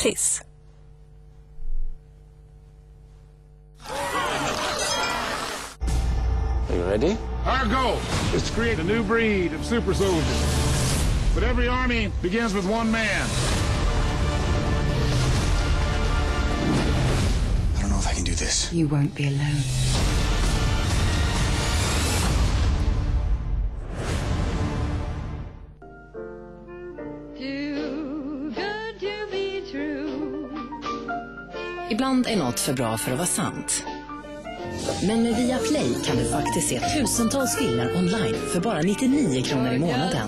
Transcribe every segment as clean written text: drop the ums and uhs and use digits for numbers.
Triss. Are you ready? Our goal is to create a new breed of super soldiers. But every army begins with one man. I don't know if I can do this. You won't be alone. Ibland är något för bra för att vara sant. Men med Viaplay kan du faktiskt se tusentals filmer online för bara 99 kronor i månaden.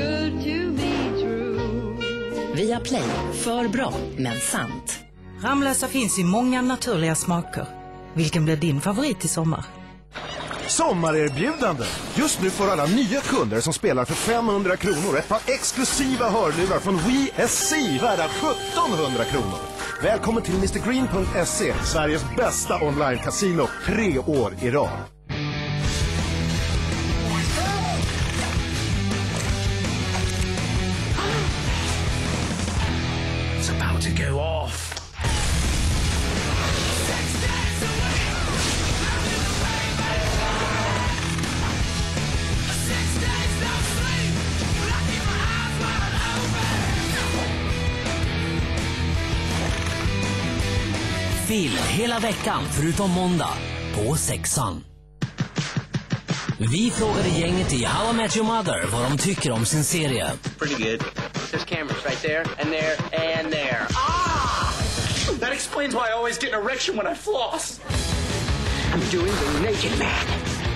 Viaplay, för bra men sant. Ramlösa finns i många naturliga smaker. Vilken blir din favorit i sommar? Sommarerbjudande! Just nu får alla nya kunder som spelar för 500 kronor ett par exklusiva hörlurar från WeSC värda 1700 kronor. Välkommen till MrGreen.se, Sveriges bästa online-casino 3 år i rad. It's about to go off. Film hela veckan förutom måndag på Sexan. Vi frågade gänget i How I Met Your Mother vad de tycker om sin serie. Pretty good. There's cameras right there, and there, and there. Ah! That explains why I always get an erection when I floss. I'm doing the naked man.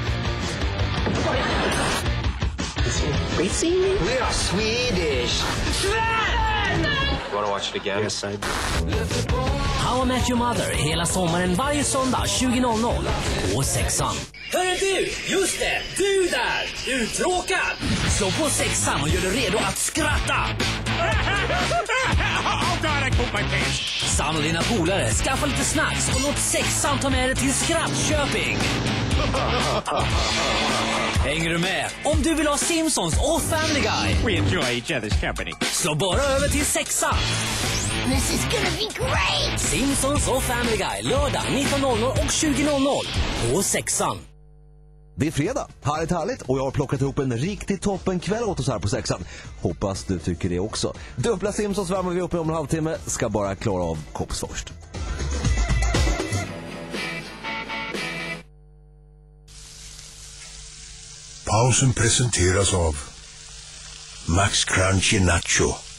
Is he racing me? We are Swedish. You want to watch it again? Yes, I do. How I Met Your Mother hela sommaren varje söndag 20.00 på Sexan. Hörru du! Just det! Du där! Uttråkad! Slå på Sexan och gör dig redo att skratta! Oh God, I pooped my pants. Samla dina polare, skaffa lite snacks och låt Sexan ta med dig till Skrattköping. Hänger du med? Om du vill ha Simpsons och Family Guy. We enjoy each other's company. Slå bara över till Sexan. This is gonna be great! Simpsons och Family Guy, lördag 19.00 och 20.00 på Sexan. Det är fredag, härligt och jag har plockat ihop en riktigt toppenkväll åt oss här på Sexan. Hoppas du tycker det också. Dubbla Simpsons värmer vi upp om en halvtimme, ska bara klara av Kops först. Pausen presenteras av Max Crunchy Nacho.